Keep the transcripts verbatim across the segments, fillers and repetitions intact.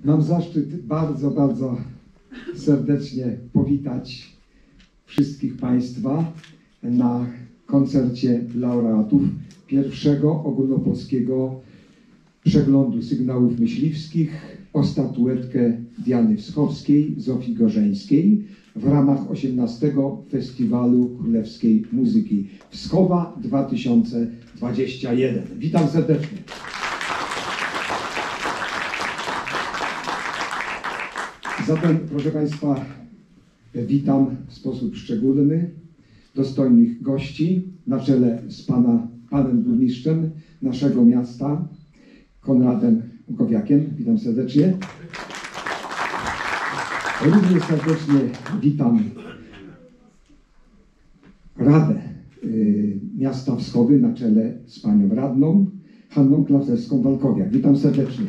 Mam zaszczyt bardzo, bardzo serdecznie powitać wszystkich Państwa na koncercie laureatów pierwszego ogólnopolskiego przeglądu sygnałów myśliwskich o statuetkę Diany Wschowskiej, Zofii Gorzeńskiej w ramach osiemnastego Festiwalu Królewskiej Muzyki Wschowa dwa tysiące dwudziesty pierwszy. Witam serdecznie. Zatem, proszę Państwa, witam w sposób szczególny dostojnych gości na czele z pana, panem burmistrzem naszego miasta, Konradem Łukowiakiem. Witam serdecznie. Również serdecznie witam Radę y, Miasta Wschowy na czele z panią radną Hanną Klawsewską-Walkowiak. Witam serdecznie.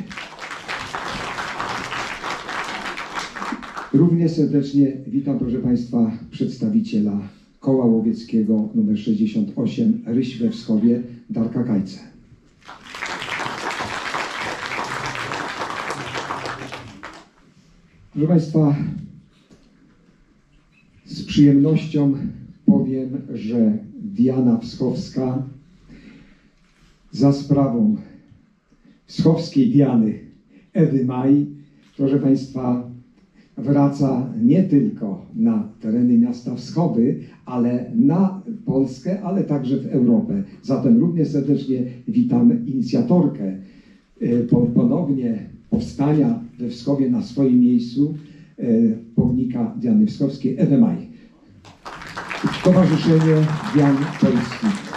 Równie serdecznie witam, proszę Państwa, przedstawiciela Koła Łowieckiego nr sześćdziesiąt osiem Ryś we Wschowie, Darka Kajce. Proszę Państwa, z przyjemnością powiem, że Diana Wschowska za sprawą wschowskiej Diany Ewy Maj, proszę Państwa, wraca nie tylko na tereny miasta Wschowy, ale na Polskę, ale także w Europę. Zatem równie serdecznie witam inicjatorkę ponownie powstania we Wschowie na swoim miejscu pomnika Diany Wschowskiej, Ewę Maj. Stowarzyszenie Dian Polskich.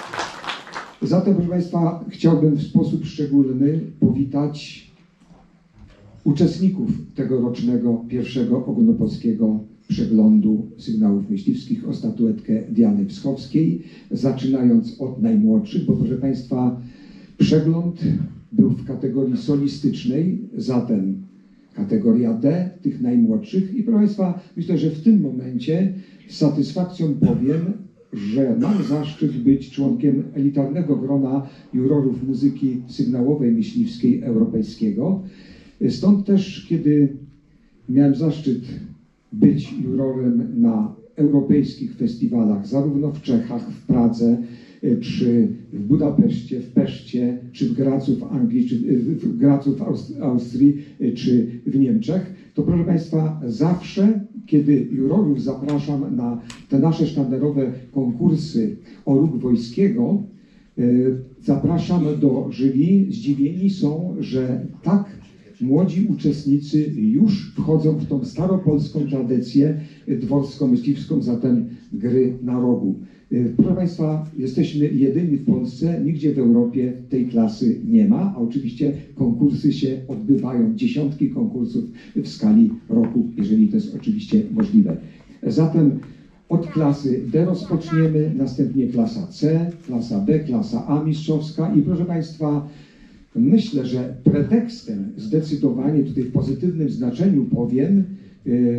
Zatem, proszę Państwa, chciałbym w sposób szczególny powitać uczestników tegorocznego pierwszego ogólnopolskiego przeglądu sygnałów myśliwskich o statuetkę Diany Wschowskiej, zaczynając od najmłodszych, bo proszę Państwa, przegląd był w kategorii solistycznej, zatem kategoria D, tych najmłodszych. I proszę Państwa, myślę, że w tym momencie z satysfakcją powiem, że mam zaszczyt być członkiem elitarnego grona jurorów muzyki sygnałowej myśliwskiej europejskiego. Stąd też, kiedy miałem zaszczyt być jurorem na europejskich festiwalach, zarówno w Czechach, w Pradze, czy w Budapeszcie, w Peszcie, czy w Gracu w Anglii, czy w Gracu w Austrii, czy w Niemczech, to proszę Państwa, zawsze, kiedy jurorów zapraszam na te nasze sztandarowe konkursy o ruch wojskiego, zapraszam do jury. Zdziwieni są, że tak młodzi uczestnicy już wchodzą w tą staropolską tradycję dworsko-myśliwską, zatem gry na rogu. Proszę Państwa, jesteśmy jedyni w Polsce, nigdzie w Europie tej klasy nie ma, a oczywiście konkursy się odbywają, dziesiątki konkursów w skali roku, jeżeli to jest oczywiście możliwe. Zatem od klasy D rozpoczniemy, następnie klasa C, klasa B, klasa A mistrzowska i proszę Państwa, myślę, że pretekstem zdecydowanie tutaj w pozytywnym znaczeniu powiem, yy,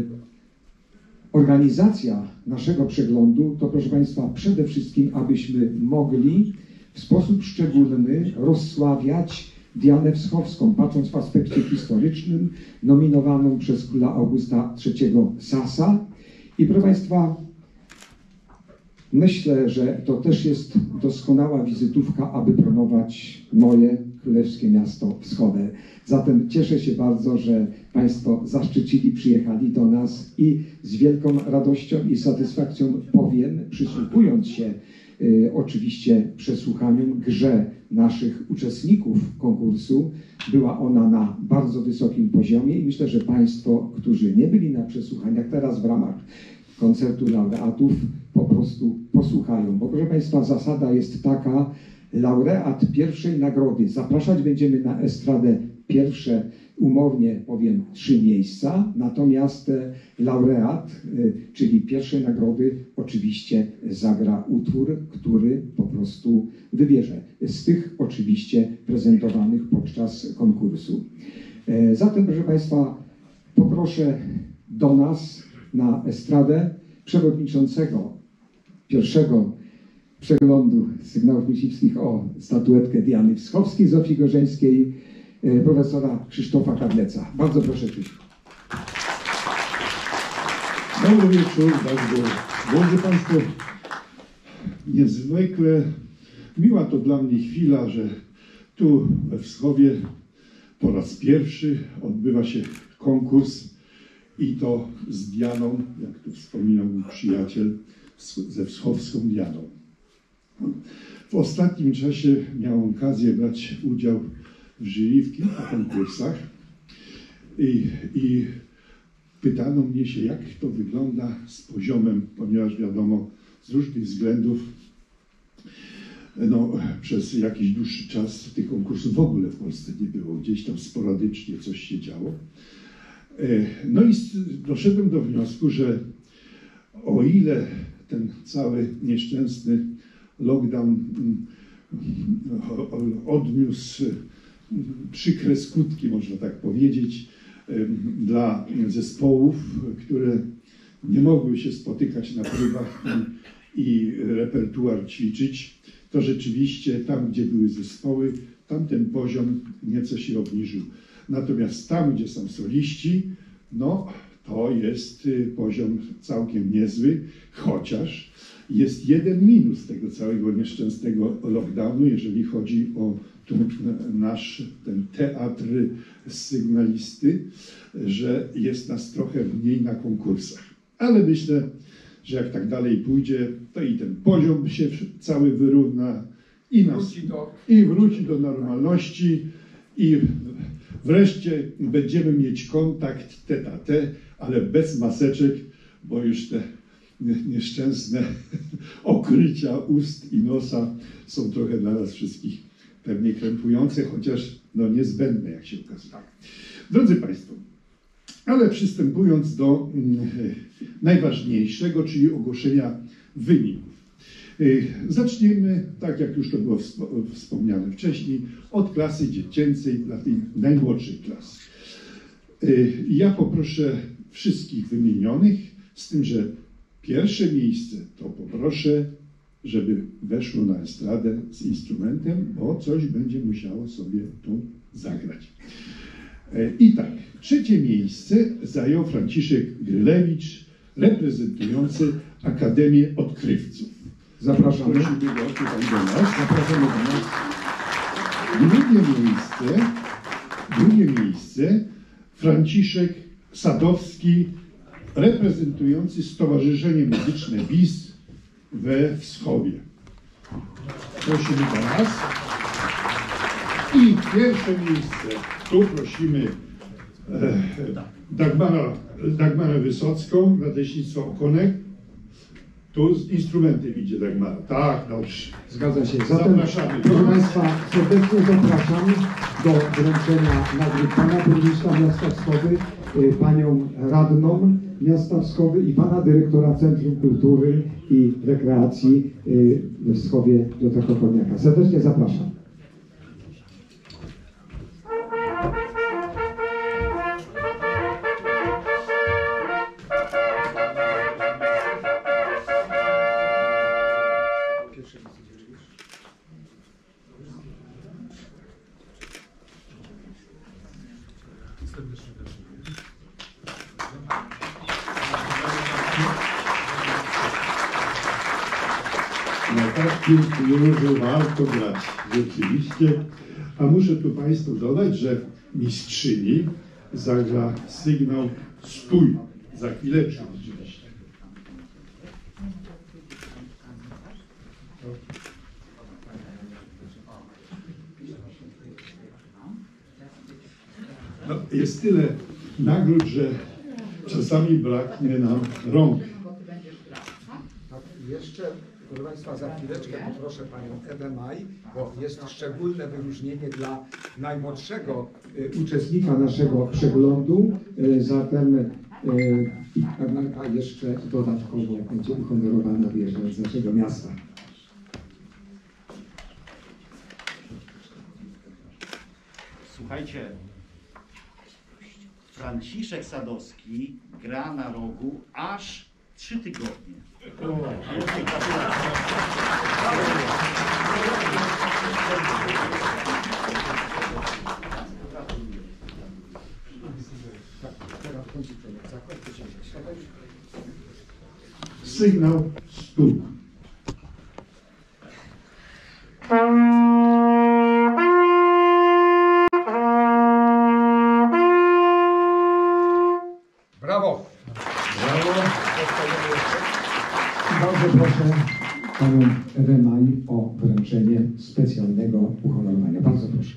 organizacja naszego przeglądu to, proszę Państwa, przede wszystkim, abyśmy mogli w sposób szczególny rozsławiać Dianę Wschowską, patrząc w aspekcie historycznym, nominowaną przez króla Augusta trzeciego Sasa. I proszę Państwa, myślę, że to też jest doskonała wizytówka, aby promować moje królewskie miasto Wschowe. Zatem cieszę się bardzo, że Państwo zaszczycili, przyjechali do nas i z wielką radością i satysfakcją powiem, przysłuchując się y, oczywiście przesłuchaniom, grze naszych uczestników konkursu, była ona na bardzo wysokim poziomie i myślę, że Państwo, którzy nie byli na przesłuchaniach, teraz w ramach koncertu laureatów po prostu posłuchają. Bo proszę Państwa, zasada jest taka, laureat pierwszej nagrody, zapraszać będziemy na estradę pierwsze, umownie powiem, trzy miejsca, natomiast laureat, czyli pierwszej nagrody, oczywiście zagra utwór, który po prostu wybierze z tych oczywiście prezentowanych podczas konkursu. Zatem, proszę Państwa, poproszę do nas na estradę przewodniczącego pierwszego przeglądu sygnałów myśliwskich o statuetkę Diany Wschowskiej, Zofii Gorzeńskiej, profesora Krzysztofa Kadleca. Bardzo proszę, Krzysztof. Dobry wieczór, bardzo. Drodzy Państwo, niezwykle miła to dla mnie chwila, że tu we Wschowie po raz pierwszy odbywa się konkurs i to z Dianą, jak tu wspominał mój przyjaciel, ze wschowską Dianą. W ostatnim czasie miałem okazję brać udział w jury w kilku konkursach i, i pytano mnie się, jak to wygląda z poziomem, ponieważ wiadomo, z różnych względów no, przez jakiś dłuższy czas tych konkursów w ogóle w Polsce nie było. Gdzieś tam sporadycznie coś się działo. No i doszedłem do wniosku, że o ile ten cały nieszczęsny lockdown odniósł przykre skutki, można tak powiedzieć, dla zespołów, które nie mogły się spotykać na próbach i, i repertuar ćwiczyć, to rzeczywiście tam, gdzie były zespoły, tam ten poziom nieco się obniżył. Natomiast tam, gdzie są soliści, no to jest poziom całkiem niezły, chociaż jest jeden minus tego całego nieszczęsnego lockdownu, jeżeli chodzi o tu nasz ten teatr sygnalisty, że jest nas trochę mniej na konkursach. Ale myślę, że jak tak dalej pójdzie, to i ten poziom się cały wyrówna i, nas, Wróci do... i wróci do normalności i wreszcie będziemy mieć kontakt tete a tete, ale bez maseczek, bo już te nieszczęsne okrycia ust i nosa są trochę dla nas wszystkich pewnie krępujące, chociaż no niezbędne, jak się okazuje. Drodzy Państwo, ale przystępując do mm, najważniejszego, czyli ogłoszenia wyników. Y, zaczniemy, tak jak już to było wspomniane wcześniej, od klasy dziecięcej dla tej najmłodszej klasy. Y, ja poproszę wszystkich wymienionych, z tym, że pierwsze miejsce to poproszę, żeby weszło na estradę z instrumentem, bo coś będzie musiało sobie tu zagrać. I tak, trzecie miejsce zajął Franciszek Grylewicz, reprezentujący Akademię Odkrywców. Zapraszamy. Prosimy go tutaj do nas. Zapraszamy do nas. Drugie miejsce, drugie miejsce Franciszek Sadowski, reprezentujący Stowarzyszenie Muzyczne B I S we Wschowie. Prosimy do nas. I pierwsze miejsce, tu prosimy e, Dagmara, Dagmarę Wysocką, Nadleśnictwo Okonek. Tu z instrumentem idzie Dagmara. Tak, dobrze. Zgadza się. Zatem, Zapraszamy. proszę Państwa, serdecznie zapraszam do wręczenia nagród pana burmistrza miasta Wschowy, panią radną miasta Wschowy i pana dyrektora Centrum Kultury i Rekreacji w Wschowie Piotra Korniaka. Serdecznie zapraszam. Na takim już warto grać, rzeczywiście. A muszę tu Państwu dodać, że mistrzyni zagra sygnał stój. Za chwileczkę oczywiście. No, jest tyle nagród, że czasami braknie nam rąk. Jeszcze, proszę Państwa, za chwileczkę poproszę Panią Ewę Maj, bo jest szczególne wyróżnienie dla najmłodszego y, uczestnika naszego przeglądu. Y, zatem y, Ewanka jeszcze dodatkowo będzie uhonorowana wieżą z naszego miasta. Słuchajcie, Franciszek Sadowski gra na rogu aż trzy tygodnie. Sygnał stóp. Brawo! Brawo. Bardzo proszę panią Ewę Maj o wręczenie specjalnego uhonorowania. Bardzo proszę.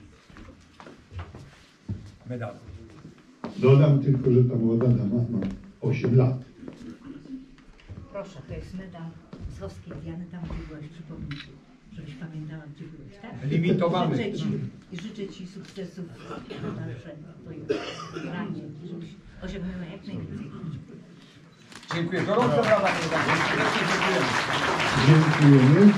Medal. Dodam tylko, że ta młoda dama ma osiem lat. Proszę, to jest medal Zowskiej Diany, tam gdzie byłaś, przypomnij, żebyś pamiętała, gdzie byłeś, tak? Limitowany. Życzę Ci, i życzę Ci sukcesów na dalsze Twoje granie, żebyś osiągnęła jak najwięcej. Dziękuję. Gorąco brawa. Dziękujemy.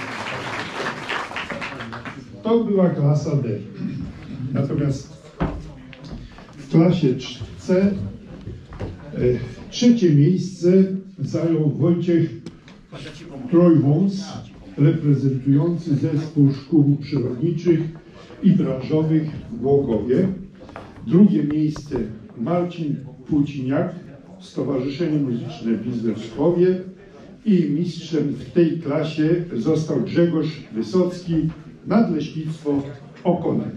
To była klasa D. Natomiast w klasie C e, trzecie miejsce zajął Wojciech Trojwąs, reprezentujący zespół szkół przyrodniczych i branżowych w Głogowie. Drugie miejsce Marcin Płóciniak, Stowarzyszenie Muzyczne w Wizlerszowie, i mistrzem w tej klasie został Grzegorz Wysocki, Nadleśnictwo Okonek.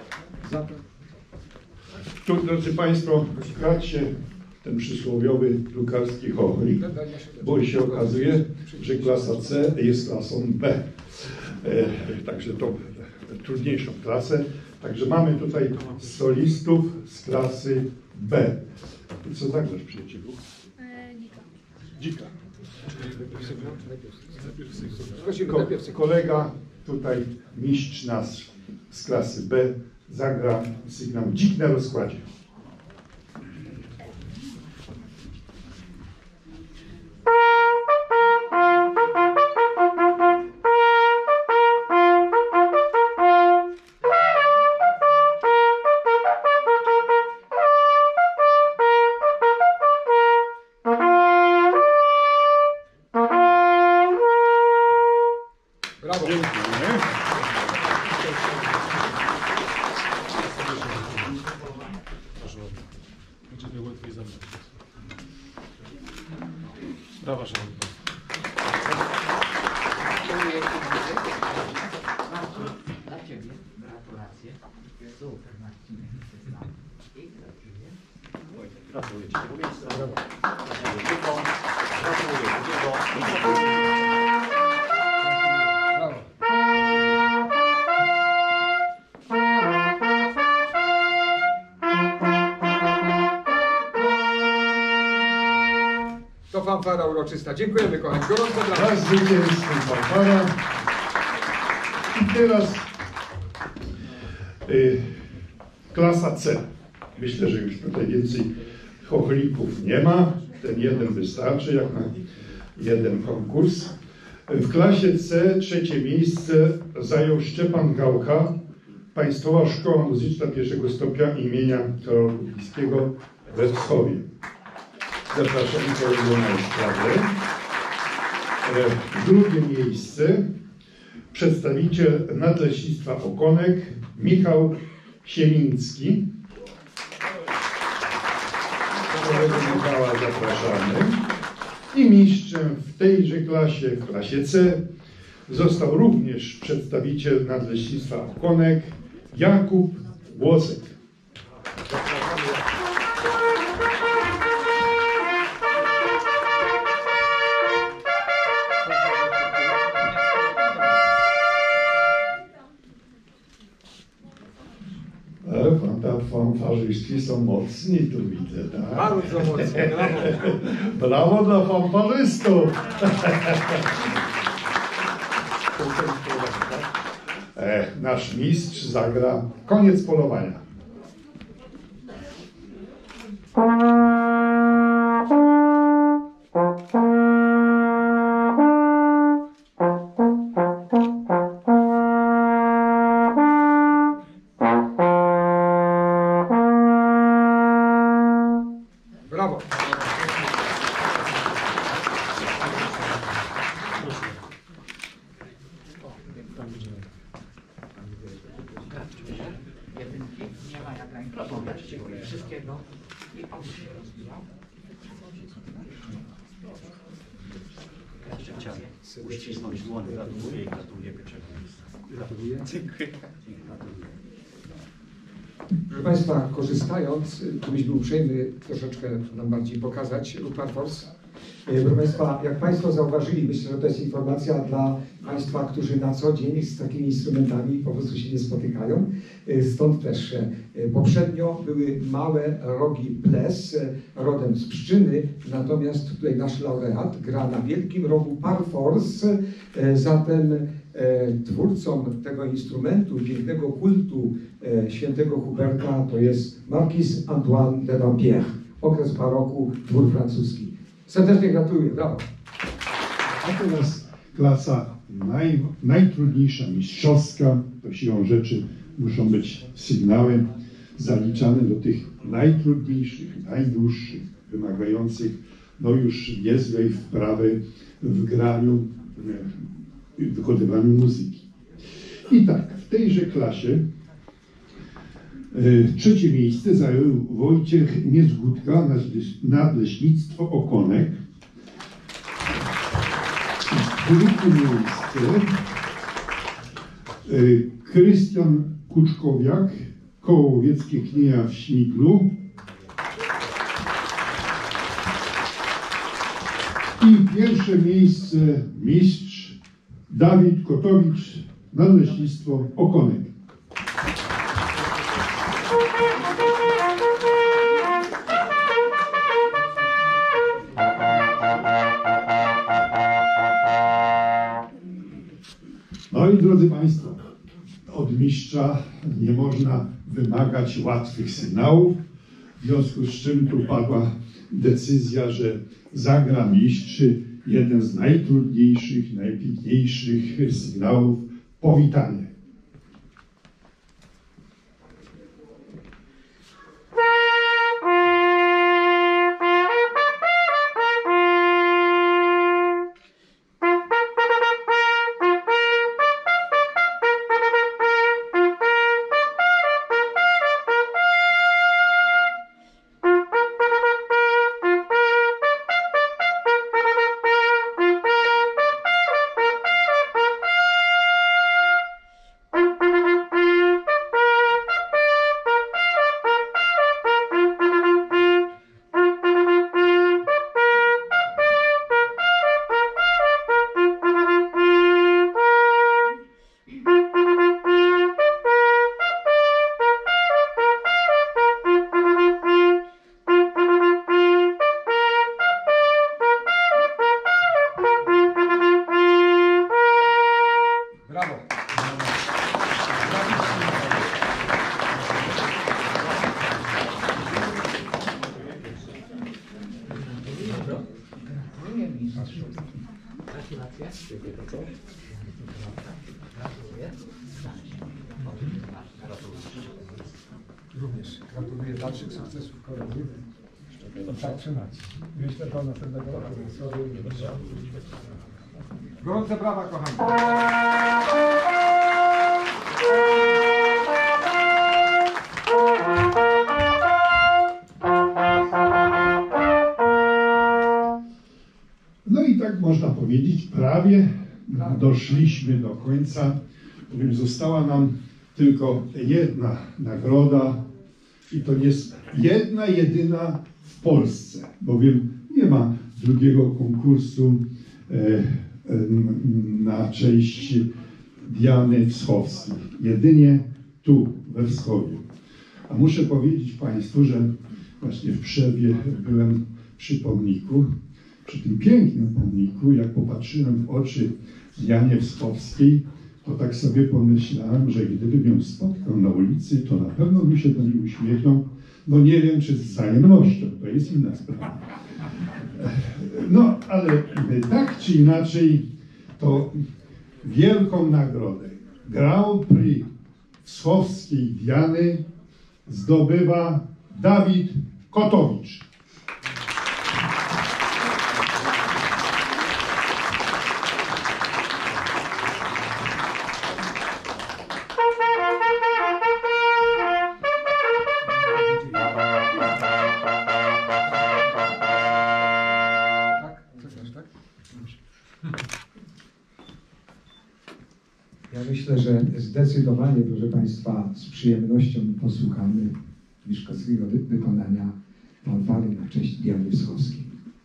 Tu, drodzy Państwo, kradł się ten przysłowiowy drukarski chochlik, bo się okazuje, że klasa C jest klasą B. E, także to trudniejszą klasę. Także mamy tutaj solistów z klasy B. I co zagrasz, przyjacielu? Dzika. Ko kolega, tutaj mistrz nasz z klasy B, zagra sygnał Dzik na rozkładzie. Brawo. Brawa, szanowni. Dla Ciebie gratulacje. Super, Marcin. I gratuluję. Gratuluję Ci. Gratuluję. Gratuluję. Brawo. To fanfara uroczysta. Dziękujemy, kochani. Gorąco brawa. Raz zwycięstwo fanfara. I teraz y, klasa C. Myślę, że już tutaj więcej chochlików nie ma. Ten jeden wystarczy, jak na jeden konkurs. W klasie C trzecie miejsce zajął Szczepan Gałka, Państwowa Szkoła Muzyczna pierwszego stopnia imienia Karola Kuchlickiego we Wschowie. Zapraszamy kolegę na estradę. Drugie miejsce przedstawiciel Nadleśnictwa Okonek Michał Siemiński. Kolegę Michała zapraszamy. I mistrzem w tejże klasie, w klasie C, został również przedstawiciel Nadleśnictwa Okonek Jakub Łosek. Fanfarzyści są mocni, tu widzę, tak? Bardzo mocno. Brawo. Brawo dla fanfarzystów! E, nasz mistrz zagra koniec polowania. Brawo. Jedynki nie ma jak ręka. Wszystkie Wysockiego i on się rozwijał. Jeszcze chciałem uścisnąć dłoń, gratuluję i gratuluję pierwszego miejsca. Gratuluję. Dziękuję. Proszę Państwa, korzystając, gdybyś był uprzejmy troszeczkę nam bardziej pokazać Rupert Force. Proszę Państwa, jak Państwo zauważyli, myślę, że to jest informacja dla Państwa, którzy na co dzień z takimi instrumentami po prostu się nie spotykają. Stąd też poprzednio były małe rogi ples rodem z Pszczyny, natomiast tutaj nasz laureat gra na wielkim rogu Par Force, zatem twórcą tego instrumentu, pięknego kultu świętego Huberta to jest Marquis Antoine de Dampierre, okres baroku, dwór francuski. Serdecznie gratuluję, brawo. A teraz klasa naj, najtrudniejsza, mistrzowska, to siłą rzeczy muszą być sygnały zaliczane do tych najtrudniejszych, najdłuższych, wymagających no już niezłej wprawy w graniu, w wykonywaniu muzyki. I tak, w tejże klasie e, trzecie miejsce zajął Wojciech Niezgódka, Nadleśnictwo Okonek. Drugie miejsce e, Krystian Kuczkowiak, Koło Łowieckie Knieja w Śmiglu. I pierwsze miejsce mistrz Dawid Kotowicz, Nadleśnictwo Okonek. No i drodzy Państwo, od mistrza nie można wymagać łatwych sygnałów, w związku z czym tu padła decyzja, że zagra mistrz jeden z najtrudniejszych, najpiękniejszych sygnałów, powitanie. Również gratuluję dalszych sukcesów choroby. Tak trzymać. Myślę, że następnego roku. Gorące brawa, kochani. No i tak można powiedzieć, prawie doszliśmy do końca, bowiem została nam tylko jedna nagroda i to jest jedna, jedyna w Polsce, bowiem nie ma drugiego konkursu e, e, na cześć Diany Wschowskiej. Jedynie tu, we Wschowie. A muszę powiedzieć Państwu, że właśnie w Przewie byłem przy pomniku, przy tym pięknym pomniku, jak popatrzyłem w oczy Dianie Wschowskiej, to tak sobie pomyślałem, że gdybym ją spotkał na ulicy, to na pewno by się do niej uśmiechnął. No nie wiem, czy z wzajemnością, to jest inna sprawa. No, ale tak czy inaczej, to wielką nagrodę Grand Prix Wschowskiej Diany zdobywa Dawid Kotowicz. Ja myślę, że zdecydowanie, proszę Państwa, z przyjemnością posłuchamy Miszkowskiego wy- wykonania fanfary na cześć Diany Wschowskiej.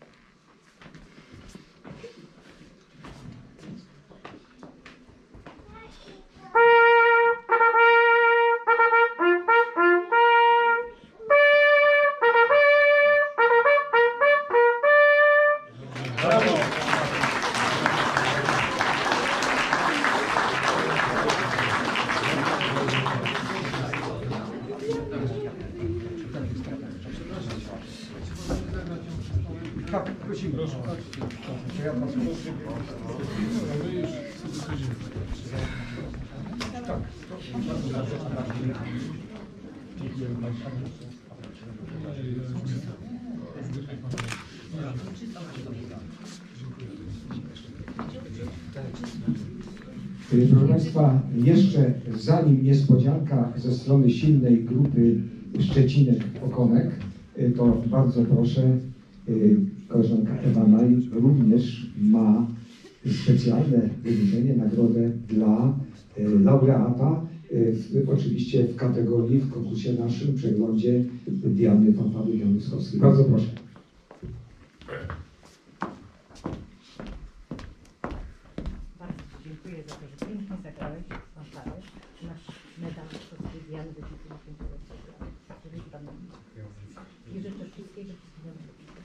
Proszę Państwa, jeszcze zanim niespodzianka ze strony silnej grupy Szczecinek Okonek, to bardzo proszę, koleżanka Ewa Maj również ma specjalne wyróżnienie, nagrodę dla laureata, w, oczywiście w kategorii, w konkursie naszym, przeglądzie Diany, fanfary Diany Wschowskiej. Bardzo proszę. Bardzo Ci dziękuję za to, że pięknie zagrałeś fanfarę. Masz medal Wschowskiej Diany do dziesięćdziesiątego programu. Żebyś pamiętał. I życzę wszystkiego, wszystkiego dobrego.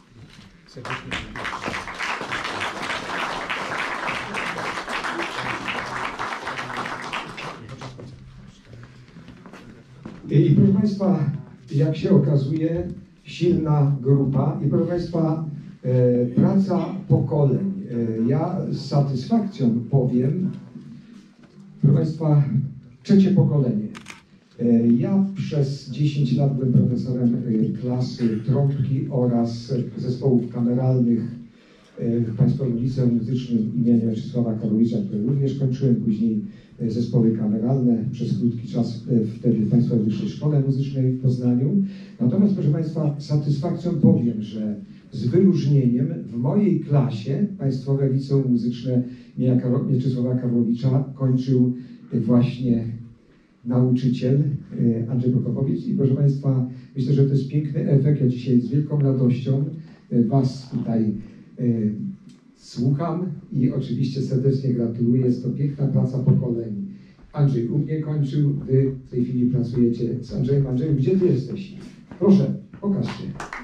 I proszę Państwa, jak się okazuje, silna grupa i proszę Państwa, e, praca pokoleń. E, ja z satysfakcją powiem, proszę Państwa, trzecie pokolenie. E, ja przez dziesięć lat byłem profesorem e, klasy trąbki oraz zespołów kameralnych e, w Państwowym Liceum Muzycznym imienia Mieczysława Karłowicza, które również kończyłem, później zespoły kameralne przez krótki czas wtedy w Państwowej Wyższej Szkole Muzycznej w Poznaniu. Natomiast, proszę Państwa, z satysfakcją powiem, że z wyróżnieniem w mojej klasie Państwowe Liceum Muzyczne imienia Mieczysława Karłowicza kończył właśnie nauczyciel Andrzej Prokopowicz. I proszę Państwa, myślę, że to jest piękny efekt. Ja dzisiaj z wielką radością Was tutaj słucham i oczywiście serdecznie gratuluję. Jest to piękna praca pokoleń. Andrzej u mnie kończył, Wy w tej chwili pracujecie z Andrzejem. Andrzeju, gdzie Ty jesteś? Proszę, pokażcie.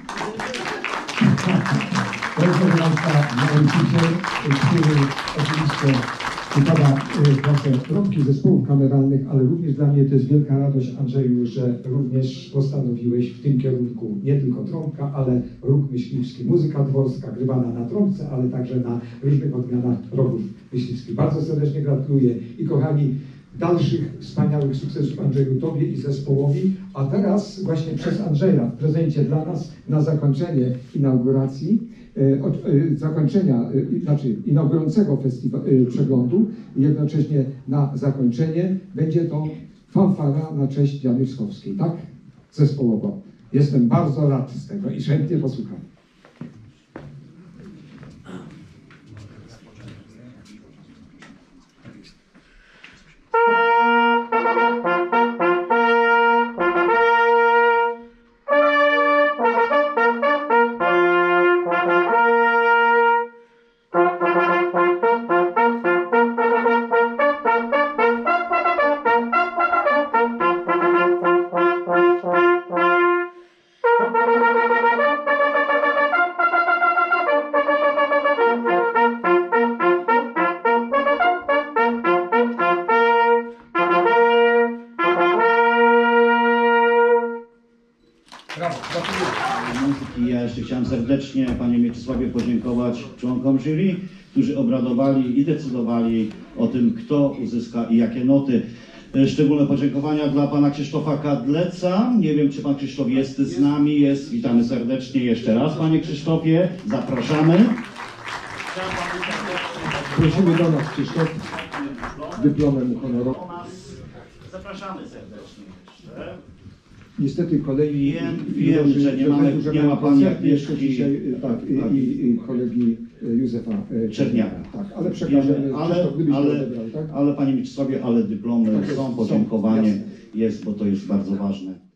To jest, proszę Państwa, nauczyciel, który oczywiście wykłada pracę trąbki zespołów kameralnych, ale również dla mnie to jest wielka radość, Andrzeju, że również postanowiłeś w tym kierunku nie tylko trąbka, ale róg myśliwski, muzyka dworska grywana na trąbce, ale także na różnych odmianach rogów myśliwskich. Bardzo serdecznie gratuluję i kochani, dalszych wspaniałych sukcesów Andrzeju, Tobie i zespołowi. A teraz właśnie przez Andrzeja w prezencie dla nas na zakończenie inauguracji, e, od, e, zakończenia, e, znaczy inaugurującego festiwal, e, przeglądu, jednocześnie na zakończenie będzie to fanfara na cześć Diany Wschowskiej, tak? Zespołowo. Jestem bardzo rad z tego i chętnie posłucham. I ja jeszcze chciałem serdecznie, Panie Mieczysławie, podziękować członkom jury, którzy obradowali i decydowali o tym, kto uzyska i jakie noty. Szczególne podziękowania dla Pana Krzysztofa Kadleca. Nie wiem, czy Pan Krzysztof jest z nami. Jest. Witamy serdecznie jeszcze raz, Panie Krzysztofie. Zapraszamy. Prosimy do nas, Krzysztof, dyplomem honorowym. Zapraszamy serdecznie jeszcze. Niestety kolei Wiem, wiem, że nie mamy- nie ma pani Agnieszki. dzisiaj, y, tak, i, i, i kolegi y, Józefa y, Czerniaka. Tak, ale przekażemy, Wiemy, ale, Krzysztof, gdybyś to ale, odebrał, tak? ale Panie Mieczysławie, ale dyplomy Tak jest, są, są, podziękowanie jasne. jest, bo to jest bardzo ważne.